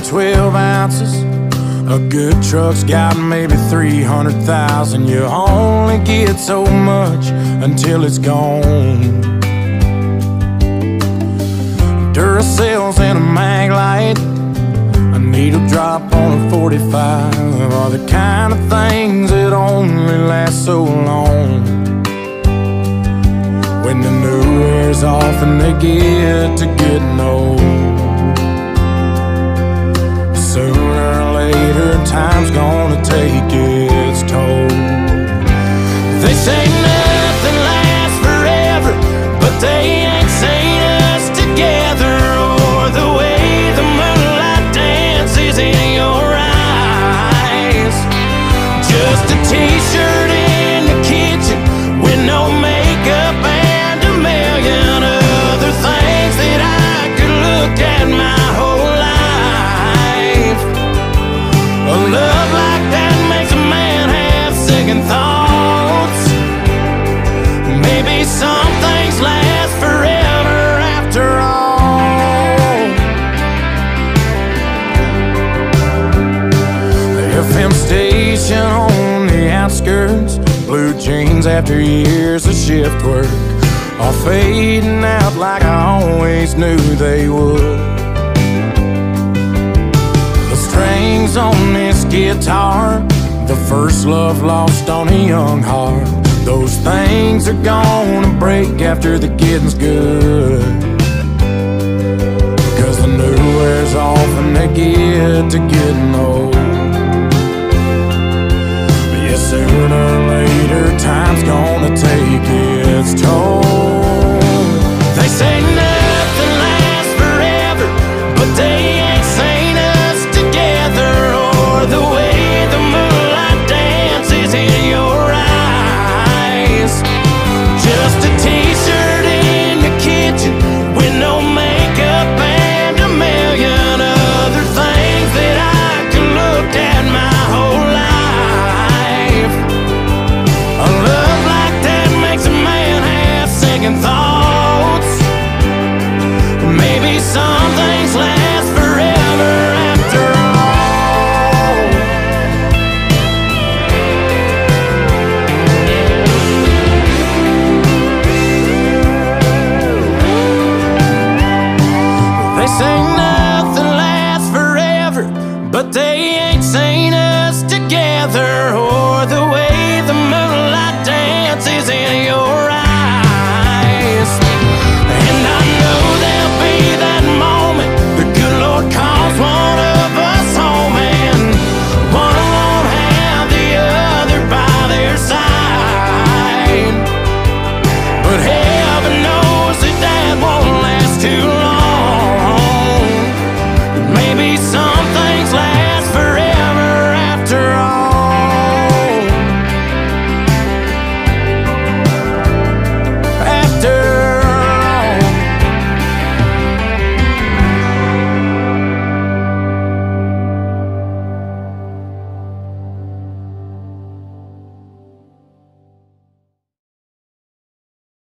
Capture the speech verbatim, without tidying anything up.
twelve ounces. A good truck's got maybe three hundred thousand. You only get so much until it's gone. Duracells and a mag light, a needle drop on a forty-five are the kind of things that only last so long. When the new wears off and they get to getting old, sooner or later time's gonna take its toll. They say nothing lasts forever, but they ain't seen us together, or the way the moonlight dances in your eyes. Just a t-shirt in the kitchen with no makeup and a million other things that I could look at my whole life. A love like that makes a man have second thoughts. Maybe some things last forever after all. The F M station on the outskirts, blue jeans after years of shift work, are fading out like I always knew they would. The strings on this guitar, the first love lost on a young heart, those things are gonna break after the getting's good. Cause the new wears off and they get to getting old. But yeah, sooner or later time's gonna take its toll. They say nothing lasts forever, but they ain't seen us together, or the way the moonlight dances in your eyes. Just a t-shirt in the kitchen with no makeup and a million other things that I could look at my whole life. A love like that makes a man have second thoughts. Maybe some things last forever after all. They say nothing lasts forever, but they ain't seen us together, or the way